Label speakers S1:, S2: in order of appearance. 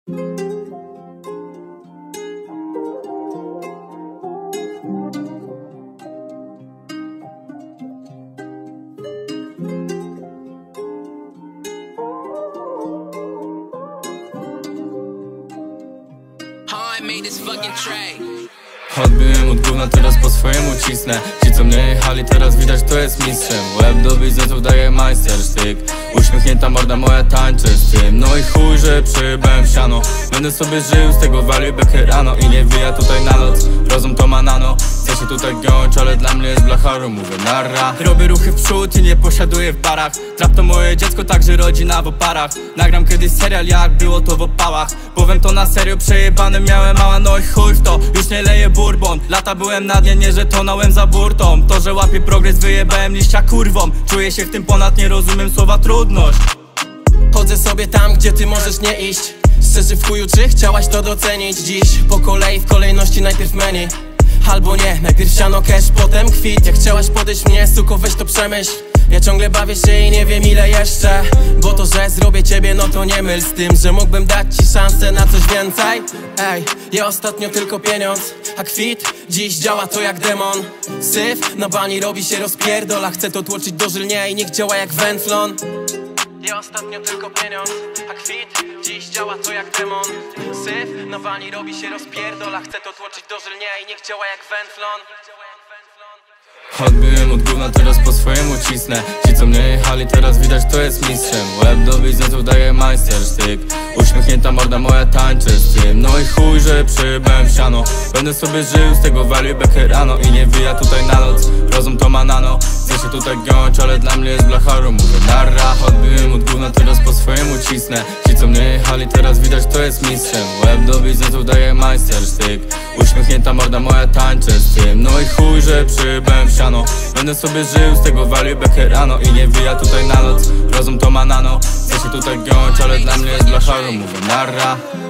S1: Odbiłem od gówna, teraz po swojemu cisnę. Ci co mnie jechali, teraz widać kto jest mistrzem. Łeb do biznesu daje majstersztyk. Uśmiechnięta morda moja tańczy z tym. No i chuj, że przyjebałem siano. Będę sobie żył z tego walił bekę rano. I nie wyja tutaj na noc, rozum to ma nano. Chcę się tutaj giąć, ale dla mnie jest blacharą. Mówię narra. Robię ruchy w przód i nie posiaduję w barach. Trap to moje dziecko, także rodzina w oparach. Nagram kiedyś serial, jak było to w opałach. Powiem to na serio, przejebany miałem mała. No i chuj w to, już nie leję bourbon. Lata byłem na dnie, nie że tonąłem za burtą. To, że łapię progres, wyjebałem liścia kurwą. Czuję się w tym ponad, nie rozumiem słowa trudność.
S2: Chodzę sobie tam, gdzie ty możesz nie iść. Szczerze w chuju, czy chciałaś to docenić? Dziś po kolei, w kolejności najpierw menu. Albo nie, najpierw siano, cash, potem kwit. Jak chciałaś podejść mnie, suko, weź to przemyśl. Ja ciągle bawię się i nie wiem ile jeszcze. Bo to, że zrobię ciebie, no to nie myl z tym, że mógłbym dać ci szansę na coś więcej. Ej, ja ostatnio tylko pieniądz, a kwit dziś działa to jak demon. Syf na bani robi się rozpierdola. Chcę to tłoczyć do żylnia i niech działa jak węflon. Ja ostatnio tylko pieniądz, a kwit dziś działa to jak demon. Syf na bani robi się rozpierdola. Chcę to tłoczyć do żylnia i niech działa jak węflon.
S1: Odbiłem od gówna, teraz po swojemu cisnę. Ci co mnie jechali, teraz widać kto jest mistrzem. Łeb do biznesu daje majstersztyk. Uśmiechnięta morda moja tańczy z tym. No i chuj, że przyjebałem siano. Będę sobie żył z tego walił bekę rano. I nie wyja tutaj na noc, rozum to ma nano. Chcę się tutaj giąć, ale dla mnie jest blacharą. Mówię narra. Odbiłem od gówna, teraz po swojemu cisnę. Ci co mnie jechali, teraz widać kto jest mistrzem. Łeb do biznesu daje majstersztyk. Uśmiechnięta morda moja tańczy z tym. No i chuj, że przyjebałem siano. Będę sobie żył z tego walił bekę rano. I nie wyja tutaj na noc, rozum to ma nano. Chcę się tutaj giąć, ale dla mnie jest blacharą. Mówię narra.